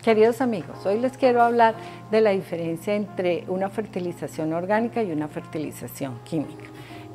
Queridos amigos, hoy les quiero hablar de la diferencia entre una fertilización orgánica y una fertilización química.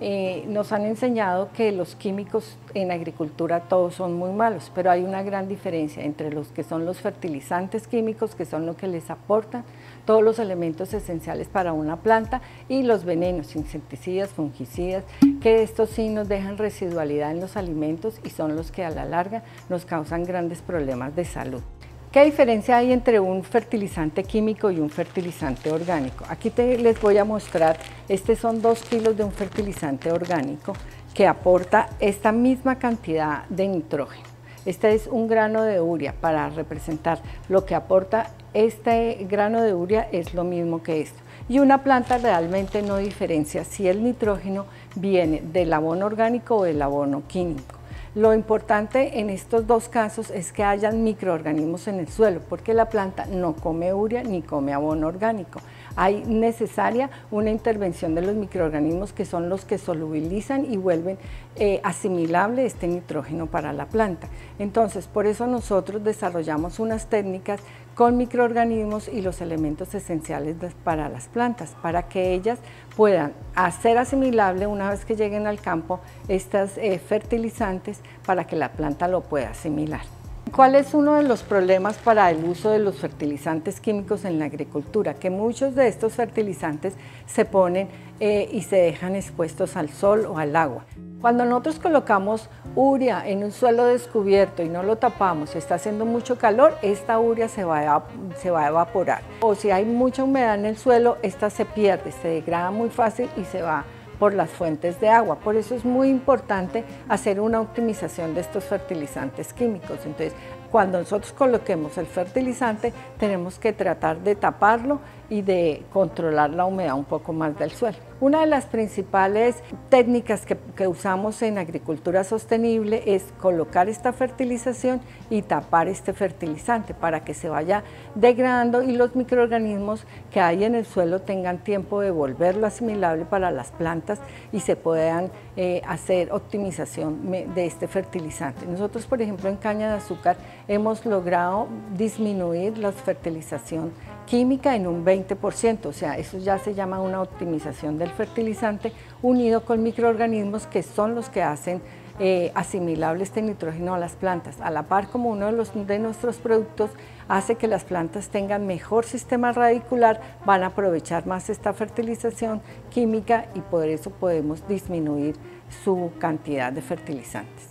Nos han enseñado que los químicos en agricultura todos son muy malos, pero hay una gran diferencia entre los que son los fertilizantes químicos, que son lo que les aportan todos los elementos esenciales para una planta, y los venenos, insecticidas, fungicidas, que estos sí nos dejan residualidad en los alimentos y son los que a la larga nos causan grandes problemas de salud. ¿Qué diferencia hay entre un fertilizante químico y un fertilizante orgánico? Aquí les voy a mostrar, son 2 kilos de un fertilizante orgánico que aporta esta misma cantidad de nitrógeno. Este es un grano de urea. Para representar lo que aporta este grano de urea es lo mismo que esto. Y una planta realmente no diferencia si el nitrógeno viene del abono orgánico o del abono químico. Lo importante en estos dos casos es que hayan microorganismos en el suelo, porque la planta no come urea ni come abono orgánico. Hay necesaria una intervención de los microorganismos, que son los que solubilizan y vuelven asimilable este nitrógeno para la planta. Entonces, por eso nosotros desarrollamos unas técnicas con microorganismos y los elementos esenciales para las plantas, para que ellas puedan hacer asimilable una vez que lleguen al campo estos fertilizantes, para que la planta lo pueda asimilar. ¿Cuál es uno de los problemas para el uso de los fertilizantes químicos en la agricultura? Que muchos de estos fertilizantes se ponen y se dejan expuestos al sol o al agua. Cuando nosotros colocamos urea en un suelo descubierto y no lo tapamos, está haciendo mucho calor, esta urea se va a evaporar. O si hay mucha humedad en el suelo, esta se pierde, se degrada muy fácil y se va por las fuentes de agua. Por eso es muy importante hacer una optimización de estos fertilizantes químicos. Entonces, cuando nosotros coloquemos el fertilizante, tenemos que tratar de taparlo y de controlar la humedad un poco más del suelo. Una de las principales técnicas que usamos en agricultura sostenible es colocar esta fertilización y tapar este fertilizante para que se vaya degradando y los microorganismos que hay en el suelo tengan tiempo de volverlo asimilable para las plantas y se puedan hacer optimización de este fertilizante. Nosotros, por ejemplo, en caña de azúcar hemos logrado disminuir la fertilización química en un 20%, o sea, eso ya se llama una optimización del fertilizante unido con microorganismos que son los que hacen asimilable este nitrógeno a las plantas. A la par, como uno de nuestros productos hace que las plantas tengan mejor sistema radicular, van a aprovechar más esta fertilización química y por eso podemos disminuir su cantidad de fertilizantes.